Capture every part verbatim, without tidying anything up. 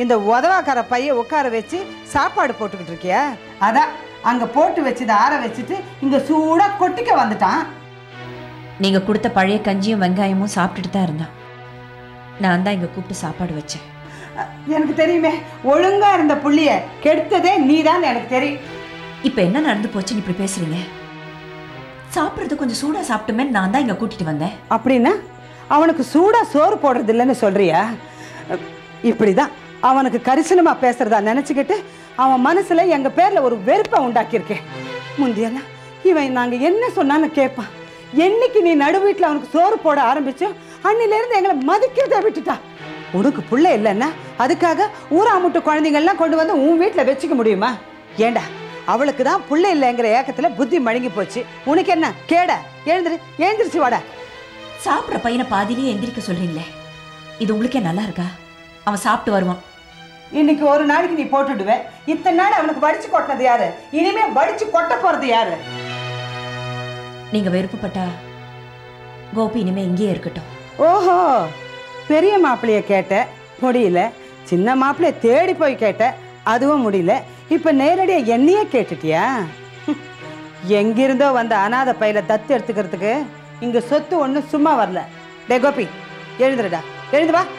இந்த உதவாக்கார பைய உட்கார வச்சு சாப்பாடு போட்டுக்கிட்டு இருக்கியா? அதான் அங்க போட்டு வச்சதை ஆற வச்சுட்டு இங்க சூடா கொட்டிக்க வந்துட்டான். நீங்க கொடுத்த பழைய கஞ்சியும் வெங்காயமும் சாப்பிட்டுட்டு தான் இருந்தான். நான் தான் இங்க கூப்பிட்டு சாப்பாடு வச்சேன். எனக்கு தெரியுமே, ஒழுங்கா இருந்த புள்ளிய கெடுத்ததே நீதான் எனக்கு தெரியும். இப்ப என்ன நடந்து போச்சுன்னு இப்படி பேசுறீங்க? சாப்பிட்றது கொஞ்சம் சூடா சாப்பிட்டுமே நான் தான் இங்க கூட்டிட்டு வந்தேன். அப்படின்னா அவனுக்கு சூடா சோறு போடுறது இல்லைன்னு சொல்றியா? இப்படிதான் அவனுக்கு கரிசனமா பேசுறதா நினைச்சுக்கிட்டு அவன் மனசுல எங்க பேர்ல ஒரு வெறுப்பை உண்டாக்கியிருக்கேன். முந்தியெல்லாம் இவன் நாங்க என்ன சொன்னாலும் கேட்பான். என்னைக்கு நீ நடு வீட்டுல அவனுக்கு சோறு போட ஆரம்பிச்சோ அன்னில இருந்து எங்களை மதிக்கிறத விட்டுட்டா. உனக்கு புள்ள இல்லைன்னா அதுக்காக ஊரா முட்டு குழந்தைங்கள்லாம் கொண்டு வந்து உன் வீட்டுல வச்சுக்க முடியுமா? ஏண்டா அவளுக்கு தான் புள்ள இல்லைங்கிற ஏக்கத்துல புத்தி மழுங்கி போச்சு. உனக்கு என்ன கேட? எழுந்திரு, எழுந்திருச்சு வாடா. சாப்பிட்ற பையனை பாதிலேயே எந்திரிக்க சொல்றீங்களே, இது உங்களுக்கே நல்லா இருக்கா? அவன் சாப்பிட்டு வருவான். இன்னைக்கு ஒரு நாளைக்கு நீ போட்டுடுவே. இத்தனை நாள் அவனுக்கு வடிச்சு கொட்டினது யாரு? இனிமே வடிச்சு கொட்ட போறது யாரு? நீங்க விருப்பப்பட்டா கோபி இனிமே இங்கேயே இருக்கட்டும். ஓஹோ, பெரிய மாப்பிள்ளைய கேட்ட முடியல, சின்ன மாப்பிள்ளைய தேடி போய் கேட்ட அதுவும் முடியல, இப்ப நேரடியா என்னையே கேட்டுட்டியா? எங்கிருந்தோ வந்த அநாத பையில தத்து எடுத்துக்கிறதுக்கு இங்க சொத்து ஒண்ணு சும்மா வரல. டே கோபி, எழுந்துடா, எழுந்து வா.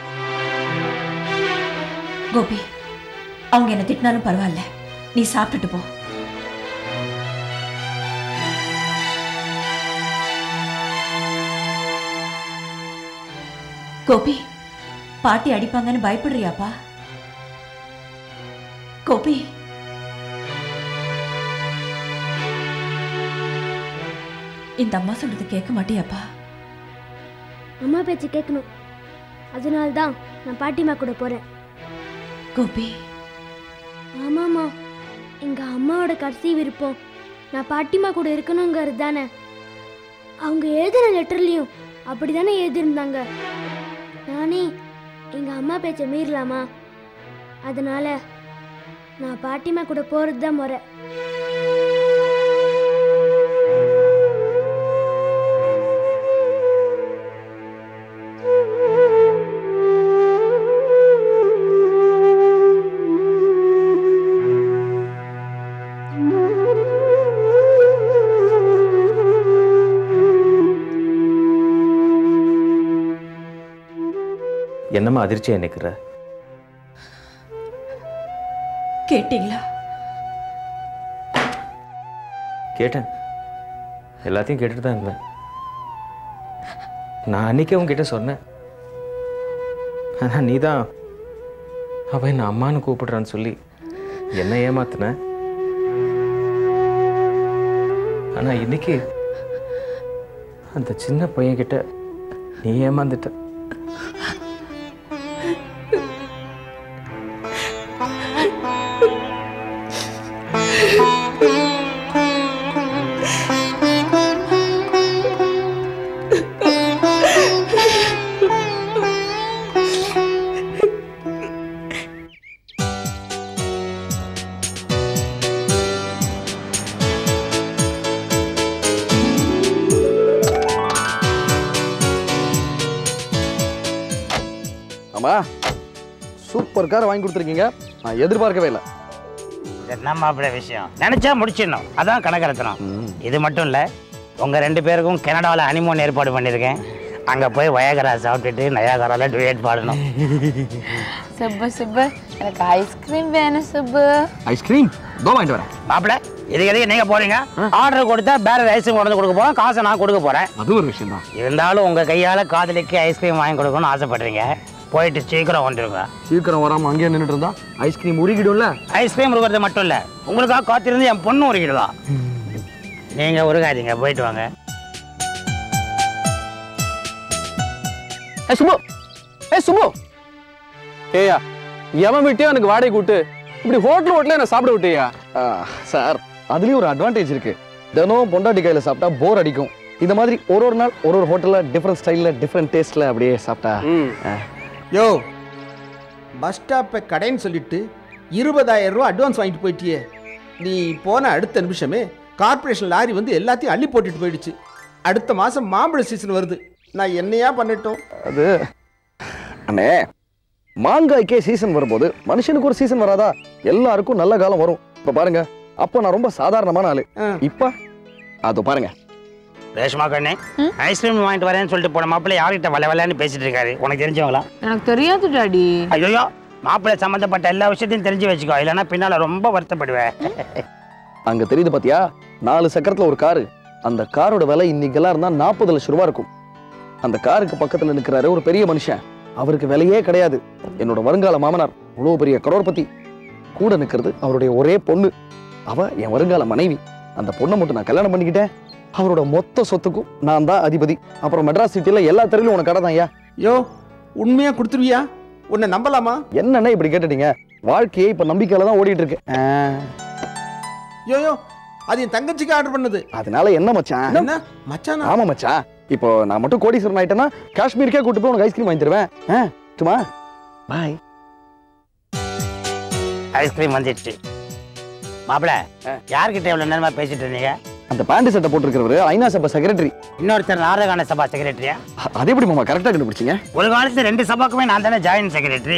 கோபி, அவங்க என்ன திட்டினாலும் பரவாயில்ல, நீ சாப்பிட்டுட்டு போ. கோபி, பாட்டி அடிப்பாங்கன்னு பயப்படுறியாப்பா? கோபி, இந்த அம்மா சொல்றது கேட்க மாட்டியாப்பா? அம்மா பேச்சு கேட்கணும், அதனால்தான் நான் பாட்டிமா கூட போறேன். கோபி, ஆமாம்மா, எங்க அம்மாவோட கடைசி விருப்பம் நான் பாட்டிமா கூட இருக்கணுங்கிறது தானே. அவங்க எழுதின லெட்டர்லையும் அப்படிதானே எழுதியிருந்தாங்க. நானே எங்க அம்மா பேச்சை மீறலாமா? அதனால நான் பாட்டிமா கூட போறது தான் முறை. என்னம்மா அதிர்ச்சியா நிக்கிற? கேட்டீங்களா? கேட்டேன், எல்லாத்தையும் கேட்டுட்டு தான் இருந்தேன். நான் அன்னைக்கே உங்ககிட்ட சொன்னேன், ஆனா நீ தான் அவ என்ன அம்மான்னு கூப்பிடுறான்னு சொல்லி என்ன ஏமாத்தின. ஆனா இன்னைக்கு அந்த சின்ன பையன் கிட்ட நீ ஏமாந்துட்ட. சூப்பர் கார் வாங்கி கொடுத்துருக்கீங்க, நான் எதிர்பார்க்கவே இல்லை. என்ன மாப்பிள்ளை விஷயம் நினைச்சா முடிச்சிடணும், அதான் கணக்கெடுத்தணும். இது மட்டும் இல்லை, உங்கள் ரெண்டு பேருக்கும் கனடாவில் ஹனிமூன் ஏற்பாடு பண்ணியிருக்கேன். அங்கே போய் வயகரா சாப்பிட்டுட்டு நயாகராவில் டுயட் பாடணும். சுப்பு சுப்பு, எனக்கு ஐஸ்கிரீம் வேணும் சுப்பு. ஐஸ்கிரீம் தோ வாங்கிட்டு வரேன். மாப்பிள்ளை, இதுக்கு எதுக்கு நீங்கள் போறீங்க? ஆர்டர் கொடுத்தா பேரர் ஐஸ்கிரீம் கொண்டு கொடுக்க போகிறோம், காசை நான் கொடுக்க போகிறேன். அது ஒரு விஷயம் தான். இருந்தாலும் உங்கள் கையால் காதலிக்கு ஐஸ்கிரீம் வாங்கி கொடுக்கணும்னு ஆசைப்படுறீங்க. போயிட்டு சீக்கிரம் வந்துருங்க. சீக்கிரம் வராமல் அங்கேயே நின்றுட்டு இருந்தா ஐஸ்கிரீம் உருகிடும்ல. ஐஸ்கிரீம் உருகிறது மட்டும் இல்லை, உங்களுக்காக காத்திருந்து என் பொண்ணு உருகிடுவா. நீங்கள் உருகாதீங்க, போயிட்டு வாங்க. ஏ சுபு, ஏ சுபு, ஏயா எவன் விட்டியோ எனக்கு வாடகை கூட்டு இப்படி ஹோட்டல் ஹோட்டல என்ன சாப்பிட விட்டியா? சார், அதுலயும் ஒரு அட்வான்டேஜ் இருக்கு. தினம் பொண்டாட்டி கையில சாப்பிட்டா போர் அடிக்கும். இந்த மாதிரி ஒரு ஒரு நாள் ஒரு ஒரு ஹோட்டல்ல டிஃப்ரெண்ட் ஸ்டைல்ல டிஃப்ரெண்ட் டேஸ்ட்ல அப்படியே சாப்பிட்டா. யோ, பஸ் ஸ்டாப்பை கடைன்னு சொல்லிட்டு இருபதாயிரம் ரூபா அட்வான்ஸ் வாங்கிட்டு போயிட்டியே. நீ போன அடுத்த நிமிஷமே கார்பரேஷன் லாரி வந்து எல்லாத்தையும் அள்ளி போட்டுட்டு போயிடுச்சு. அடுத்த மாதம் மாம்பழ சீசன் வருது. நான் என்னையா பண்ணட்டும்? அது அண்ணே, மாங்காய்க்கே சீசன் வரும்போது மனுஷனுக்கு ஒரு சீசன் வராதா? எல்லாருக்கும் நல்ல காலம் வரும். இப்ப பாருங்க, அப்ப நான் ரொம்ப சாதாரணமான ஆளு. இப்ப அது பாருங்க. ரேஷ்மா கண்ணே, ஐஸ்கிரீம் வாங்கிட்டு வரேன்னு சொல்லிட்டு போன மாப்பிள்ளை யார்கிட்ட வள வளன்னு பேசிட்டு இருக்காரு? உனக்கு தெரிஞ்சவங்களா? எனக்கு தெரியாது டாடி. ஐயோ, மாப்பிள்ளை சம்பந்தப்பட்ட எல்லா விஷயத்தையும் தெரிஞ்சு வச்சுக்கோ, இல்லைன்னா பின்னால ரொம்ப வருத்தப்படுவேன். அங்க தெரியுது பாத்தியா, நாலு சக்கரத்துல ஒரு காரு. அந்த காரோட விலை இன்னைக்கெல்லாம் இருந்தா நாற்பது லட்சம் ரூபாய் இருக்கும். அந்த காருக்கு பக்கத்துல நிக்கிறாரு ஒரு பெரிய மனுஷன். அவருக்கு விலையே கிடையாது. என்னோட வருங்கால மாமனார், இவ்வளவு பெரிய கரோர்பதி. கூட நிக்கிறது அவருடைய ஒரே பொண்ணு. அவ என் வருங்கால மனைவி. அந்த பொண்ணை மட்டும் நான் கல்யாணம் பண்ணிக்கிட்டேன். அவரோட மொத்த சொத்துக்கும் நான் தான் அதிபதி. அப்புறம் மெட்ராஸ் சிட்டில எல்லா தெருவிலும் உனக்கு கடை தான். ஐயா யோ, உண்மையா கொடுத்துருவியா? உன்னை நம்பலாமா? என்னன்னா இப்படி கேட்டுட்டீங்க? வாழ்க்கையை இப்ப நம்பிக்கையில தான் ஓடிட்டு இருக்கு. யோ யோ, அது என் தங்கச்சிக்கு ஆர்டர் பண்ணது. அதனால என்ன மச்சான்? என்ன மச்சானா? ஆமா மச்சான். இப்போ நான் மட்டும் கோடீஸ்வரன் ஆயிட்டேன்னா காஷ்மீருக்கே கூட்டு போய் உனக்கு ஐஸ்கிரீம் வாங்கி தருவேன். சும்மா பாய். ஐஸ்கிரீம் வந்துடுச்சு. மாப்பிள்ள, யார்கிட்ட எவ்வளவு நேரமா பேசிட்டு இருந்தீங்க? அந்த பேண்ட் சட்டை போட்டுருக்கிறவரு ஐநா சபா செக்ரட்டரி. இன்னொருத்தர் நாரகான சபா செக்ரட்டரியா? அது எப்படி மாமா கரெக்டா கண்டுபிடிச்சீங்க? ஒரு காலத்துல ரெண்டு சபாக்குமே நான் தானே ஜாயின்ட் செக்ரட்டரி.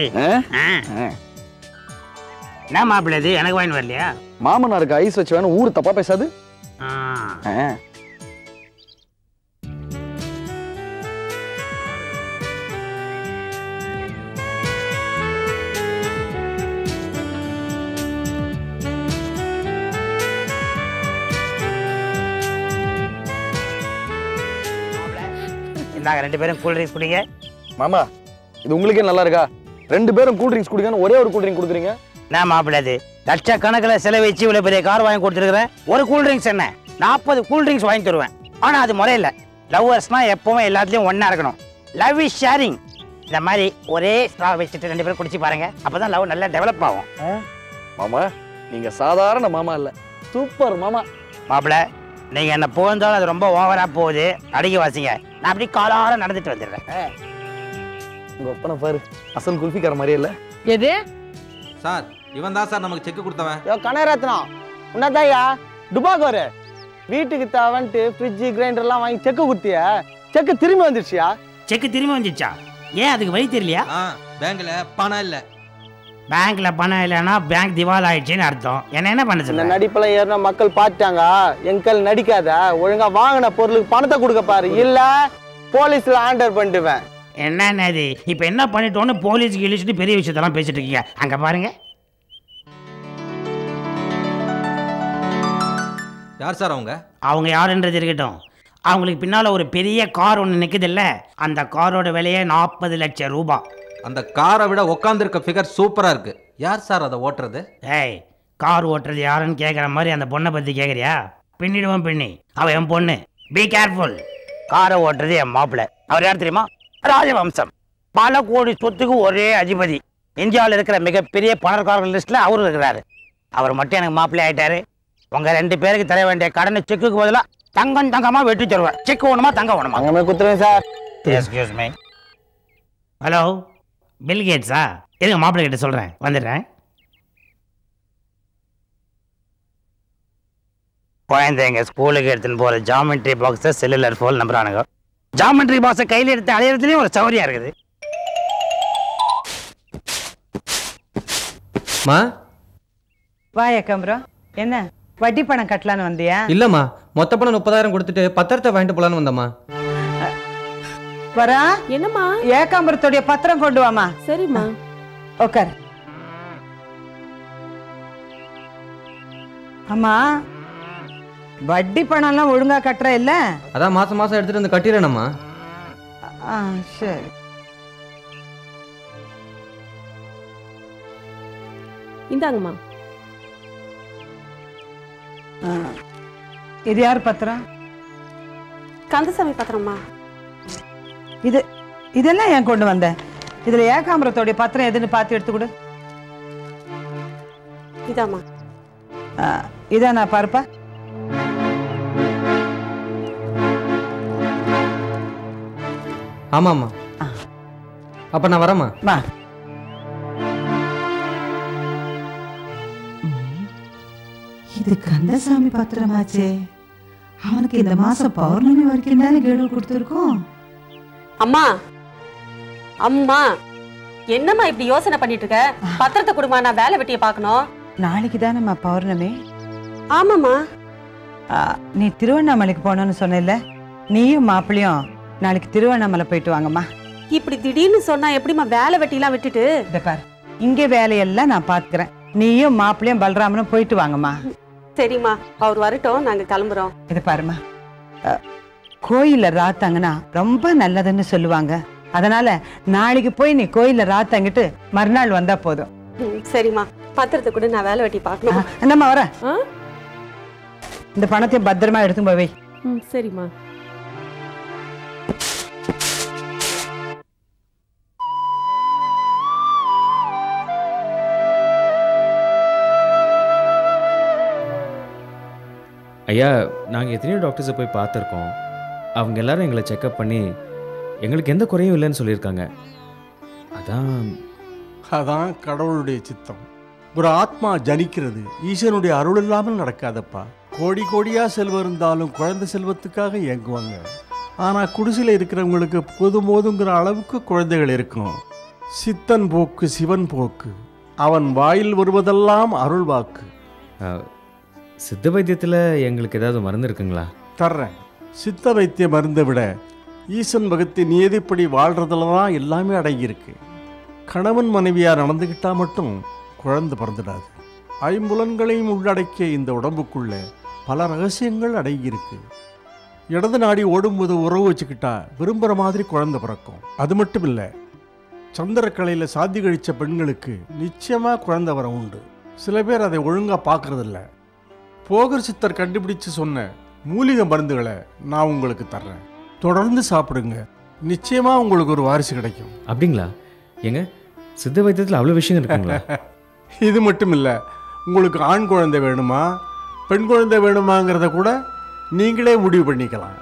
என்ன மாப்பிள்ள, இது எனக்கு வாங்கி வரலையா? மாமனாருக்கு ஐஸ் வச்சு வேணும், ஊரு தப்பா பேசாது. நாங்க ரெண்டு பேரும் கூல் ட்ரிங்க்ஸ் குடிங்க. மாமா, இது உங்களுக்கே நல்லா இருக்கா? ரெண்டு பேரும் கூல் ட்ரிங்க்ஸ் குடிங்கன்னு ஒரே ஒரு கூல் ட்ரிங்க் கொடுக்குறீங்க. நான் மாப்பிள்ள, அது லட்சக்கணக்கில் செலவழிச்சு இவ்வளவு பெரிய கார் வாங்கி கொடுத்துருக்கிறேன். ஒரு கூல் ட்ரிங்க்ஸ் என்ன, நாற்பது கூல் ட்ரிங்க்ஸ் வாங்கி தருவேன். ஆனா அது முறையில்லை. லவ்வர்ஸ்னா எப்பவுமே எல்லாத்துலயும் ஒன்னா இருக்கணும். Love is sharing. இந்த மாதிரி ஒரே ஸ்ட்ரா வச்சுட்டு ரெண்டு பேரும் குடிச்சு பாருங்க, அப்பதான் லவ் நல்லா டெவலப் ஆகும். மாமா, நீங்க சாதாரண மாமா இல்ல, சூப்பர் மாமா. மாப்பிள்ள, நீங்க என்ன புகழ்ந்தாலும் அது ரொம்ப ஓவரா போகுது. அடிக்க வாசிங்க, நான் அப்படி காலார நடந்துட்டு வந்துடுறேன். உங்க ஒப்பனை பாரு, அசல் குல்ஃபிக்கார மாதிரியே இல்ல. எது சார்? இவன் தான் சார் நமக்கு செக் கொடுத்தவன். யோ கனரத்னம், உன்னதாயா டுபாகோரு வீட்டுக்கு தேவன்ட்டு ஃப்ரிட்ஜ் கிரைண்டர்லாம் வாங்கி செக்கு கொடுத்தியா? செக்கு திரும்பி வந்துருச்சியா? செக்கு திரும்பி வந்துச்சா? ஏன் அதுக்கு வழி தெரியலையா? பேங்க்ல பணம் இல்ல. பேங்க்ல பணம் இல்லைன்னா பேங்க் திவால் ஆயிடுச்சுன்னு அர்த்தம். என்ன என்ன பண்ண சொல்ல? நடிப்பெல்லாம் ஏறினா மக்கள் பார்த்துட்டாங்க. எங்கள் நடிக்காத, ஒழுங்கா வாங்கின பொருளுக்கு பணத்தை கொடுக்க பாரு, இல்ல போலீஸ்ல ஆர்டர் பண்ணிடுவேன். என்ன இது இப்ப என்ன பண்ணிட்டோன்னு போலீஸுக்கு இழிச்சுட்டு பெரிய விஷயத்தெல்லாம் பேசிட்டு இருக்கீங்க. அங்க பாருங்க. யார் சார் அவங்க? அவங்க யாருன்றது இருக்கட்டும், அவங்களுக்கு பின்னால ஒரு பெரிய கார் ஒன்று நிக்குது இல்ல, அந்த காரோட விலையே நாற்பது லட்சம் ரூபாய். அந்த காரை விட உட்காந்துருக்க ஃபிகர் சூப்பரா இருக்கு. யார் சார் அதை ஓட்டுறது? ஏய், கார் ஓட்டுறது யாருன்னு கேட்குற மாதிரி அந்த பொண்ணை பத்தி கேட்குறியா? பின்னிடுவோம் பின்னி, அவ என் பொண்ணு. Be careful. காரை ஓட்டுறது என் மாப்பிள்ளை. அவர் யார் தெரியுமா? ராஜவம்சம். பல கோடி சொத்துக்கு ஒரே அதிபதி. இந்தியாவில் இருக்கிற மிகப்பெரிய பணக்காரர்கள் லிஸ்ட்ல அவரு இருக்கிறாரு. அவர் மட்டும் எனக்கு மாப்பிள்ளை ஆயிட்டாரு. உங்க ரெண்டு பேருக்கு தர வேண்டிய கடனை செக்குக்கு பதிலா தங்கம் தங்கமா வெட்டி தருவேன். செக் வேணுமா தங்கம் வேணுமா? அங்கே குத்துறேன் sir. Excuse me. Hello, Bill கேட்ஸா? எதுங்க மாப்பிள்ளை கிட்ட சொல்றேன், வந்துடுறேன். குழந்தைங்க ஸ்கூலுக்கு எடுத்துன்னு போற ஜாமெட்ரி பாக்ஸை செல்லுலர் ஃபோன் நம்புறானுங்க. ஜாமெட்ரி பாக்ஸை கையில் எடுத்து அலையிறதுலேயும் ஒரு சௌரியா இருக்குது. மா, வாயா கம்பரம், என்ன வட்டி பணம் கட்டலான்னு வந்தியா? இல்லம்மா, மொத்த பணம் முப்பதாயிரம் கொடுத்துட்டு பத்திரத்தை வாங்கிட்டு போலான்னு வந்தம்மா. வரா? என்னம்மா? ஏகாம்பரத்துடைய பத்திரம் கொண்டு வாமா. சரிம்மா. உட்கார். அம்மா, வட்டி பணம்லாம் ஒழுங்கா கட்டுற இல்ல? அதான் மாசம் மாசம் எடுத்துட்டு வந்து கட்டிடுறேனம்மா. ஆ சரி. இந்தாங்கம்மா. இது யார் பத்திரம்? கந்தசாமி பத்திரம்மா. இது இதெல்லாம் ஏன் கொண்டு வந்த? இதுல ஏகாம்பரத்தோடைய பத்திரம் எதுன்னு பார்த்து எடுத்து கொடு. இதாம்மா. இதா நான் பாருப்பா. ஆமாம்மா. அப்ப நான் வரேம்மா. வா. இது கந்தசாமி பத்திரமாச்சே. அவனுக்கு இந்த மாசம் பௌர்ணமி வரைக்கும் தானே கெடு கொடுத்துருக்கோம். அம்மா, அம்மா, என்னம்மா இப்படி யோசனை பண்ணிட்டு இருக்க? பத்திரத்தை கொடுமா, நான் வேலை வெட்டிய பார்க்கணும். நாளைக்கு தானேம்மா பௌர்ணமி. ஆமாம்மா. நீ திருவண்ணாமலைக்கு போனோன்னு சொன்ன, நீயும் மாப்பிள்ளையும் நாளைக்கு திருவண்ணாமலை போயிட்டு வாங்கம்மா. இப்படி திடீர்னு சொன்னா எப்படிமா வேலை வெட்டிலாம் விட்டுட்டு? இதை பாரு, இங்க வேலையெல்லாம் நான் பாத்துக்கிறேன். நீயும் மாப்பிள்ளையும் பலராமனும் போயிட்டு வாங்கம்மா. சரிம்மா, அவர் வரட்டும், நாங்க கிளம்புறோம். இது பாருமா, கோயில்ல ராத்தாங்கன்னா ரொம்ப நல்லதுன்னு சொல்லுவாங்க. அதனால நாளைக்கு போய் நீ கோயில்ல ராத்தாங்கிட்டு மறுநாள் வந்தா போதும். சரிம்மா, பத்திரத்தை கூட நான் வேலை வெட்டி பார்க்கணும். என்னம்மா வர, இந்த பணத்தை பத்திரமா எடுத்து போய் வை. சரிம்மா. ஐயா, நாங்கள் எத்தனையோ டாக்டர்ஸை போய் பார்த்துருக்கோம். அவங்க எல்லாரும் எங்களை செக்கப் பண்ணி எங்களுக்கு எந்த குறையும் இல்லைன்னு சொல்லியிருக்காங்க. அதான் அதான் கடவுளுடைய சித்தம். ஒரு ஆத்மா ஜனிக்கிறது ஈசனுடைய அருள் இல்லாமல் நடக்காதப்பா. கோடி கோடியாக செல்வம் இருந்தாலும் குழந்தை செல்வத்துக்காக இயங்குவாங்க. ஆனால் குடிசையில் இருக்கிறவங்களுக்கு போதும் போதுங்கிற அளவுக்கு குழந்தைகள் இருக்கும். சித்தன் போக்கு சிவன் போக்கு, அவன் வாயில் வருவதெல்லாம் அருள் வாக்கு. சித்த வைத்தியத்தில் எங்களுக்கு ஏதாவது மருந்து இருக்குங்களா? தர்றேன். சித்த வைத்திய மருந்தை விட ஈசன் பகத்தி நியதிப்படி வாழ்றதுல தான் எல்லாமே அடங்கியிருக்கு. கணவன் மனைவியார் நடந்துக்கிட்டா மட்டும் குழந்தை பிறந்துடாது. ஐம்புலன்களையும் உள்ளடக்கிய இந்த உடம்புக்குள்ள பல ரகசியங்கள் அடங்கியிருக்கு. இடது நாடி ஓடும்போது உறவு வச்சுக்கிட்டா விரும்புகிற மாதிரி குழந்தை பிறக்கும். அது மட்டும் இல்லை, சந்திரக்கலையில் சாதி கழித்த பெண்களுக்கு நிச்சயமாக குழந்தை வர உண்டு. சில பேர் அதை ஒழுங்காக பார்க்கறதில்ல. போகர் சித்தர் கண்டுபிடிச்சு சொன்ன மூலிகை மருந்துகளை நான் உங்களுக்கு தர்றேன். தொடர்ந்து சாப்பிடுங்க, நிச்சயமா உங்களுக்கு ஒரு வாரிசு கிடைக்கும். அப்படிங்களா? எங்க சித்த வைத்தியத்தில் அவ்வளோ விஷயம் இருக்குங்களா? இது மட்டும் இல்லை, உங்களுக்கு ஆண் குழந்தை வேணுமா பெண் குழந்தை வேணுமாங்கிறத கூட நீங்களே முடிவு பண்ணிக்கலாம்.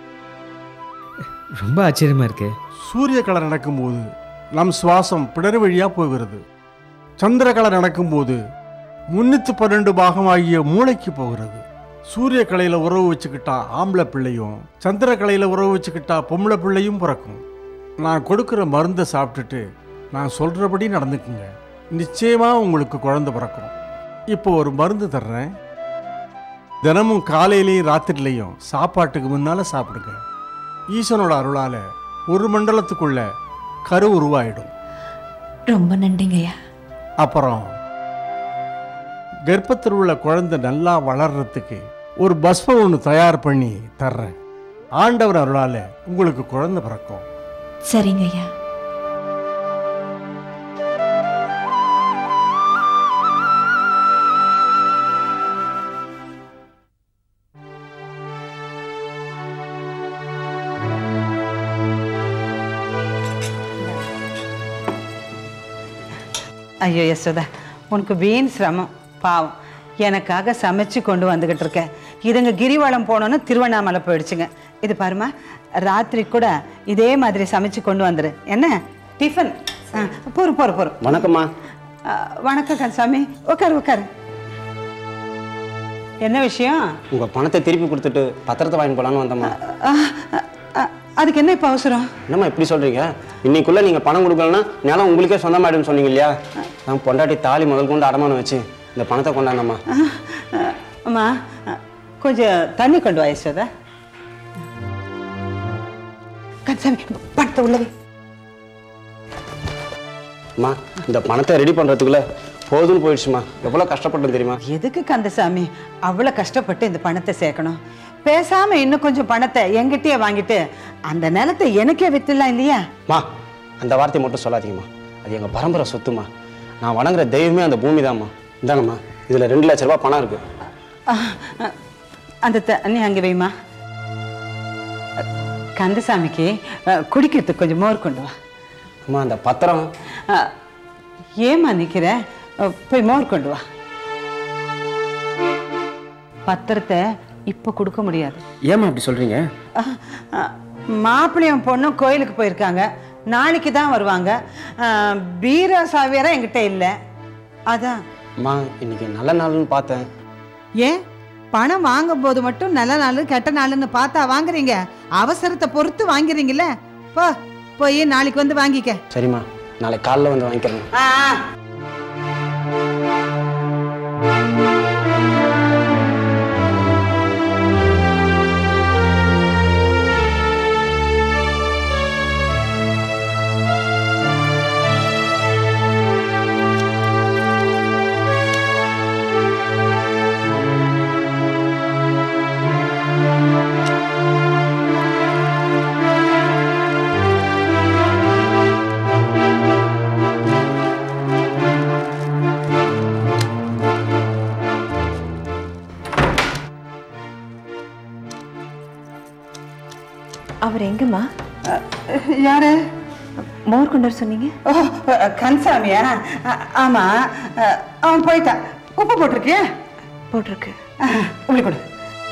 ரொம்ப ஆச்சரியமா இருக்கு. சூரிய கலை நடக்கும்போது நம் சுவாசம் பிடர் வழியா போகிறது. சந்திர கலை நடக்கும்போது முன்னூத்தி பன்னெண்டு பாகமாகிய மூளைக்கு போகிறது. சூரிய கலையில உறவு வச்சுக்கிட்டா ஆம்பளை பிள்ளையும், சந்திர கலையில உறவு வச்சுக்கிட்டா பொம்பளை பிள்ளையும் பிறக்கும். நான் கொடுக்குற மருந்தை சாப்பிட்டுட்டு நான் சொல்றபடி நடந்துக்குங்க, நிச்சயமா உங்களுக்கு குழந்தை பிறக்கும். இப்போ ஒரு மருந்து தர்றேன். தினமும் காலையிலையும் ராத்திரிலையும் சாப்பாட்டுக்கு முன்னால சாப்பிடுங்க. ஈசனோட அருளால ஒரு மண்டலத்துக்குள்ள கரு உருவாயிடும். ரொம்ப நன்றிங்கய்யா. அப்புறம் கர்ப்பத்தில் உள்ள குழந்தை நல்லா வளர்றதுக்கு ஒரு பஸ்மம் ஒன்று தயார் பண்ணி தர்றேன். ஆண்டவர் அருளால உங்களுக்கு குழந்தை பிறக்கும். சரிங்கய்யா. ஐயோ யசோதா, உனக்கு வீண் சிரமம். பாவம், எனக்காக சமைச்சு கொண்டு வந்துக்கிட்டு இருக்கேன். இதுங்க கிரிவலம் போனோன்னு திருவண்ணாமலை போயிடுச்சுங்க. இது பாருமா, ராத்திரி கூட இதே மாதிரி சமைச்சு கொண்டு வந்துரு. என்ன டிஃபன்? Bore bore bore. வணக்கம்மா. வணக்கம் கன்சாமி, உட்காரு உட்காரு. என்ன விஷயம்? உங்க பணத்தை திருப்பி கொடுத்துட்டு பத்திரத்தை வாங்கி போலான்னு வந்தம்மா. அதுக்கு என்ன இப்போ அவசரம்? என்னம்மா இப்படி சொல்றீங்க? இன்னைக்குள்ள நீங்க பணம் கொடுக்கலன்னா நிலம் உங்களுக்கே சொந்தமாயிடுன்னு சொன்னீங்க இல்லையா? நான் பொண்டாட்டி தாலி முதல் கொண்டு அடமானம் வச்சு இந்த பணத்தை கொண்டாங்கம்மா. அம்மா, கொஞ்சம் தண்ணி கொண்டு வா யசோதா. கன்சாமி, பணத்தை உள்ளவே. அம்மா, இந்த பணத்தை ரெடி பண்றதுக்குள்ள போதும்னு போயிடுச்சுமா. எவ்வளவு கஷ்டப்பட்டேன் தெரியுமா? எதுக்கு கந்தசாமி அவ்வளவு கஷ்டப்பட்டு இந்த பணத்தை சேர்க்கணும்? பேசாம இன்னும் கொஞ்சம் பணத்தை எங்கிட்டயே வாங்கிட்டு அந்த நிலத்தை எனக்கே வித்துலாம் இல்லையா? மா, அந்த வார்த்தையை மட்டும் சொல்லாதீங்கம்மா. அது எங்க பரம்பரை சொத்துமா. நான் வணங்குற தெய்வமே அந்த பூமி தான்மா. இந்தாங்கம்மா, இதுல ரெண்டு லட்ச ரூபாய் பணம் இருக்கு. அந்த தண்ணி அங்கே வைமா. கந்தசாமிக்கு குடிக்கிறதுக்கு கொஞ்சம் மோர் கொண்டு வா. அம்மா, அந்த பத்திரம். ஏமா நிக்கிற? போய் மோர் கொண்டு வா. பத்திரத்தை இப்ப கொடுக்க முடியாது. ஏமா அப்படி சொல்றீங்க? மாப்பிள்ளையும் பொண்ணும் கோயிலுக்கு போயிருக்காங்க, நாளைக்கு தான் வருவாங்க. பீரோ சாவியாரா என்கிட்ட இல்லை. அதான். அம்மா, இன்னைக்கு நல்ல நாள்னு பார்த்தேன். ஏன் பணம் வாங்கும் போது மட்டும் நல்ல நாள் கெட்ட நாள்னு பார்த்தா வாங்குறீங்க? அவசரத்தை பொறுத்து வாங்குறீங்கல்ல. போ, போய் நாளைக்கு வந்து வாங்கிக்க. சரிம்மா, நாளைக்கு காலைல வந்து வாங்கிக்கிறேன். ஆ அவர் எங்கம்மா? யாரு? மோர் கொண்டார் சொன்னீங்க. ஓ கன்சாமியா? ஆமா, அவன் போயிட்டான். உப்பு போட்டிருக்கியா? போட்டிருக்கு. உங்களுக்கு கொடு.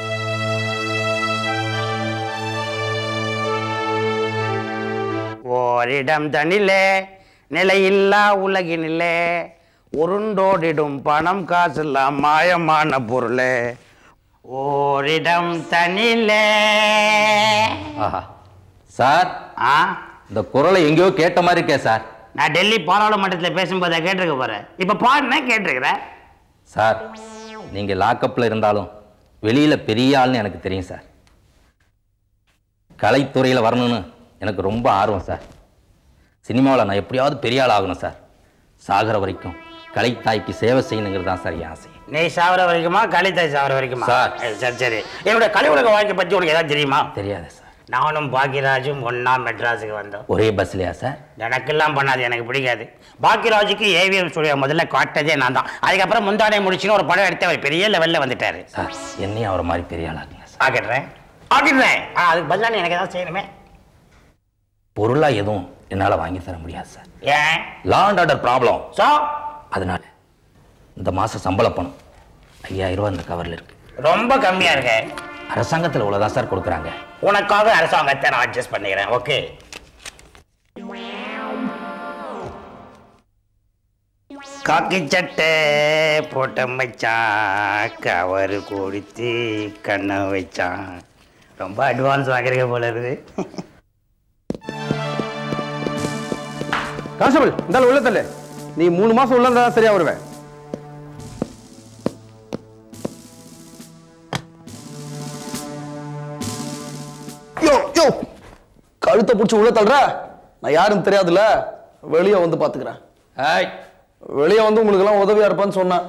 ஓரிடம் தனிலே நிலையில்லா உலகினிலே உருண்டோடிடும் பணம் காசெல்லாம் மாயமான பொருளே. ஓரிடம் தனிலே. ஆஹா சார், ஆ இந்த குரலை எங்கேயோ கேட்ட மாதிரி இருக்கே சார். நான் டெல்லி பாராளுமன்றத்தில் பேசும்போது கேட்டிருக்க போறேன். இப்போ பாருன்னா கேட்டிருக்கிறேன் சார். நீங்கள் லாக்கப்பில் இருந்தாலும் வெளியில் பெரிய ஆள்னு எனக்கு தெரியும் சார். கலைத்துறையில் வரணும்னு எனக்கு ரொம்ப ஆர்வம் சார். சினிமாவில் நான் எப்படியாவது பெரிய ஆள் ஆகணும் சார். சாகிற வரைக்கும் கலைத்தாய்க்கு சேவை செய்யணுங்கிறது தான் சார் என் ஆசை. நீ சாவர வரைக்குமா கலைத்தாய் சாவர வரைக்குமா? சார் சரி சரி, என்னோட கலை உலக வாழ்க்கை பற்றி உனக்கு ஏதாவது தெரியுமா? தெரியாது சார். நானும் பாக்கியராஜும் ஒன்னா மெட்ராஸுக்கு வந்தோம். ஒரே பஸ்லையா சார்? எனக்கெல்லாம் பண்ணாது, எனக்கு பிடிக்காது. பாக்கியராஜுக்கு ஏவிஎம் ஸ்டுடியோ முதல்ல காட்டதே நான் தான். அதுக்கப்புறம் முந்தானே முடிச்சுன்னு ஒரு படம் எடுத்து அவர் பெரிய லெவலில் வந்துட்டாரு சார். என்னையும் அவரை மாதிரி பெரிய ஆளாக்குங்க சார். ஆக்கிடுறேன் ஆக்கிடுறேன். ஆ அதுக்கு பதிலாக எனக்கு ஏதாவது செய்யணுமே. பொருளாக எதுவும் என்னால் வாங்கி தர முடியாது சார். ஏன்? Law and order problem. So அதனால இந்த மாதம் சம்பள பணம் ஐயாயிரம் ரூபா இந்த கவரில் இருக்கு. ரொம்ப கம்மியாக இருக்கு. அரசாங்கத்தில் இவ்வளோதான் சார் கொடுக்குறாங்க. உனக்காக அரசாங்கத்தை நான் அட்ஜஸ்ட் பண்ணிக்கிறேன். ஓகே. காக்கி சட்டை போட்ட மச்சான், கவரு கொடுத்து கண்ணை வச்சான். ரொம்ப அட்வான்ஸ் வாங்கிருக்க போல இருக்கு. கான்ஸ்டபிள், இந்த உள்ள தள்ளு. நீ மூணு மாசம் உள்ள இருந்தா சரியா வருவேன். யோ யோ, கழுத்தை பிடிச்சி உள்ள தள்ளுற. நான் யாருன்னு தெரியாதுல்ல, வெளியே வந்து பாத்துக்கிறேன். ஏய், வெளியே வந்து உங்களுக்கு எல்லாம் உதவியா இருப்பான்னு சொன்னேன்.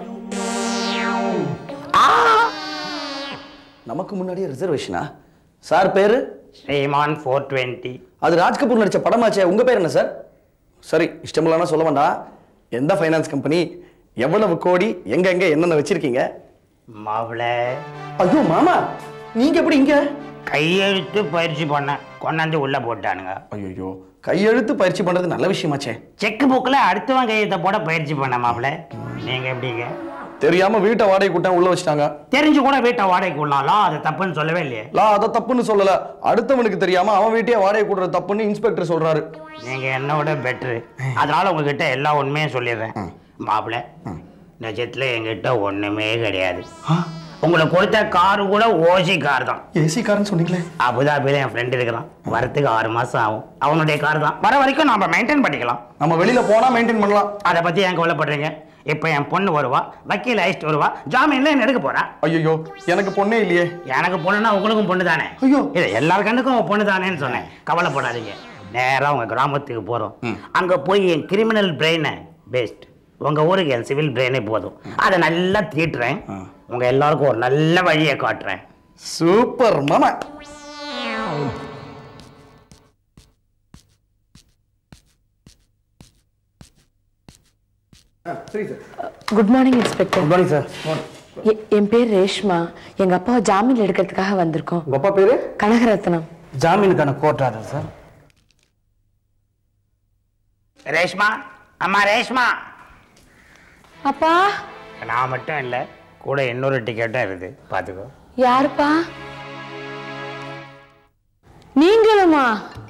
நமக்கு முன்னாடியே ரிசர்வேஷனா? சார் பேரு ஸ்ரீமான் ஃபோர் டுவெண்ட்டி. அது ராஜ்கபூர் நடிச்ச படமாச்சே. உங்க பேர் என்ன சார்? சரி, இஷ்டமில்லாம சொல்ல வேண்டாம். எந்த ஃபைனான்ஸ் கம்பெனி, எவ்வளவு கோடி, எங்க எங்க என்னென்ன வச்சிருக்கீங்க? மாவுள. ஐயோ மாமா, நீங்க எப்படி இங்க? கையெழுத்து பயிற்சி பண்ண கொண்டாந்து உள்ள போட்டானுங்க. ஐயோ, கையெழுத்து பயிற்சி பண்றது நல்ல விஷயமாச்சே. செக் புக்ல அடுத்தவன் கையெழுத்த போட பயிற்சி பண்ண மாவுள. நீங்க எப்படிங்க? தெரியாம வீட்டை வாடகை கூட்டம் உள்ள வச்சிட்டாங்க. தெரிஞ்சு கூட வீட்டை வாடகை கூடலாம், அது தப்புன்னு சொல்லவே இல்லையே. லா அதை தப்புன்னு சொல்லல. அடுத்தவனுக்கு தெரியாம அவன் வீட்டையே வாடகை கூடுறது தப்புன்னு இன்ஸ்பெக்டர் சொல்றாரு. நீங்க என்னோட பெட்ரு, அதனால உங்ககிட்ட எல்லா உண்மையும் சொல்லிடுறேன். மாப்பிள்ள, நிஜத்துல எங்கிட்ட ஒண்ணுமே கிடையாது. உங்களுக்கு கொடுத்த காரு கூட ஓசி கார் தான். ஏசி கார்னு சொன்னீங்களே. அபுதாபியில என் ஃப்ரெண்ட் இருக்கிறான். வரத்துக்கு ஆறு மாசம் ஆகும். அவனுடைய கார் தான். வர வரைக்கும் நம்ம மெயின்டைன் பண்ணிக்கலாம். நம்ம வெளியில போனா மெயின்டைன் பண்ணலாம். அதை பத்தி ஏன் கவலைப்படுறீங்க? இப்ப என் பொண்ணு வருவா, வக்கீல் அழைச்சிட்டு வருவா, ஜாமீன்ல என்ன எடுக்க போறா. ஐயோ, எனக்கு பொண்ணே இல்லையே. எனக்கு பொண்ணுனா உங்களுக்கும் பொண்ணு தானே. ஐயோ, இது எல்லார் கண்ணுக்கும் பொண்ணு தானேன்னு சொன்னேன். கவலைப்படாதீங்க. நேரா உங்க கிராமத்துக்கு போறோம். அங்க போய் என் கிரிமினல் பிரெயினை பேஸ்ட், உங்க ஊருக்கு என் சிவில் பிரெயினே போதும். அதை நல்லா தீட்டுறேன். உங்க எல்லாருக்கும் ஒரு நல்ல வழியை காட்டுறேன். சூப்பர் மாமா. Good morning inspector. Good morning sir. என் பேர் ரேஷ்மா. எங்க அப்பா ஜாமீன் எடுக்கிறதுக்காக வந்திருக்கோம். உங்க அப்பா பேரு? கனகரத்னம். ஜாமீனுக்கான கோர்ட் ஆர்டர் சார். ரேஷ்மா, அம்மா ரேஷ்மா. அப்பா. நான் மட்டும் இல்ல, கூட இன்னொரு டிக்கெட்டும் இருக்குது, பாத்துக்கோ. யாருப்பா? நீங்களுமா?